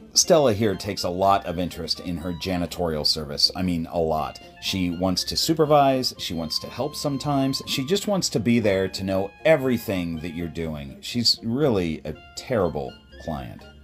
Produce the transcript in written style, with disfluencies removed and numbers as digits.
Stella here takes a lot of interest in her janitorial service. I mean, a lot. She wants to supervise, she wants to help sometimes, she just wants to be there to know everything that you're doing. She's really a terrible client.